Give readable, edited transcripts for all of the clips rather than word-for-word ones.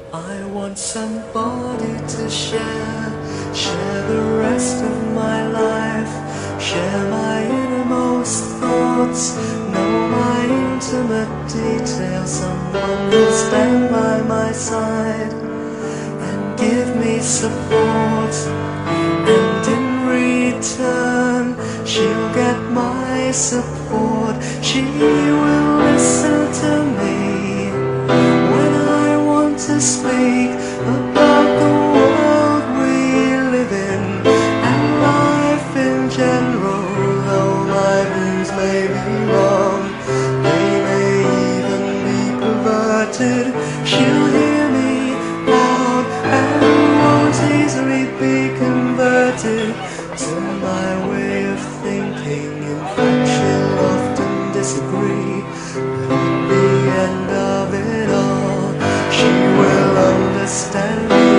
I want somebody to share the rest of my life, share my innermost thoughts, know my intimate details, someone who'll stand by my side and give me support, and in return she'll get my support. She will listen to me when I want to speak about the world we live in and life in general. Though my views may be wrong, they may even be perverted, she'll hear me out and won't easily be converted to my way of thinking. In fact, she'll often disagree, but at the end of it all, she will understand me.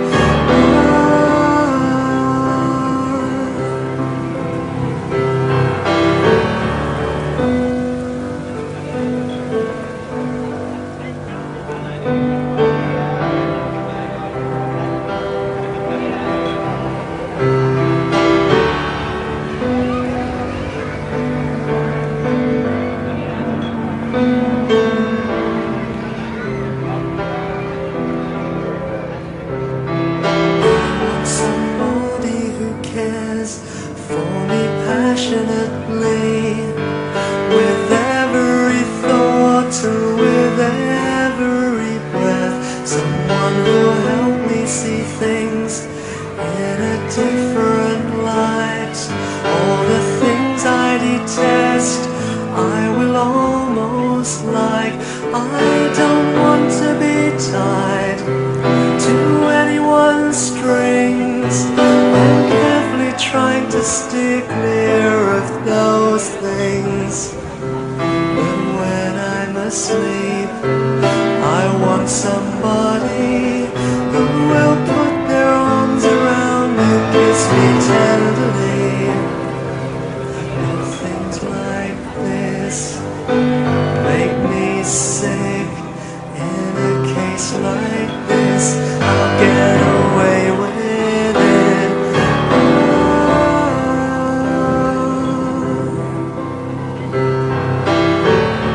Somebody who cares for me passionately, with every thought and with every breath. Someone who'll help me see things in a different light. All the things I detest, I will almost like. I don't want to be tied to anyone's strings. I'm carefully trying to steer clear of those things. But when I'm asleep, I want somebody who will put their arms around me, kiss me tenderly. And things like this make me sick. In a case like this, I'll get away with it.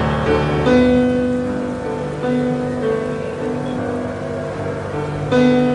Oh.